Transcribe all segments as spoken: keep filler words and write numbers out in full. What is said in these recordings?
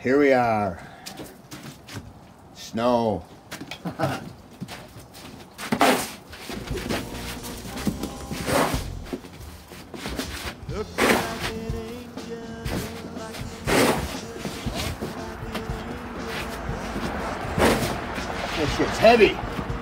Here we are. Snow. This shit's heavy.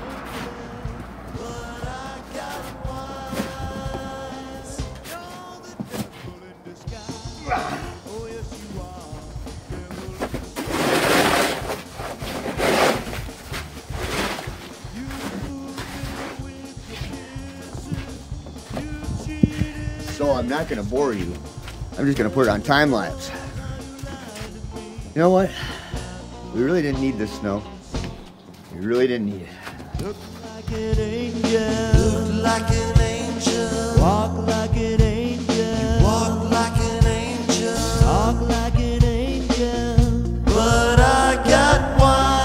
So I'm not going to bore you. I'm just going to put it on time lapse. You know what? We really didn't need this snow. We really didn't need it. Look like an angel. Look like an angel. Walk like an angel. You walk like an angel. Talk like an angel. But I got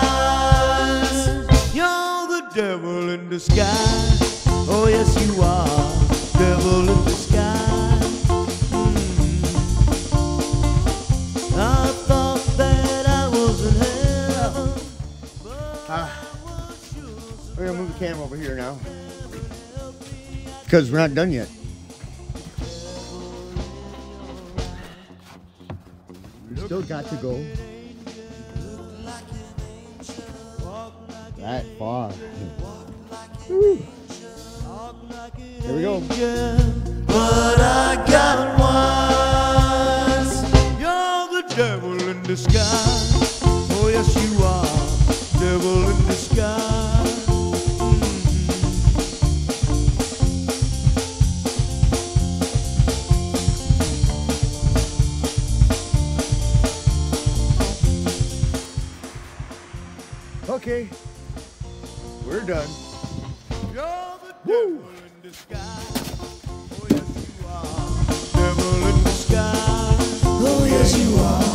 wise. You're the devil in disguise. Oh yes you are. Devil in disguise. I thought that I was in hell. Uh, we're gonna move the camera over here now because we're not done yet. We still got to go that far. Woo. Here we go. But I got wise. You're the devil in disguise. Oh yes you are. Devil in disguise. Okay, we're done. You're the devil in disguise. Oh yes you are. Devil in disguise. Oh yes you are.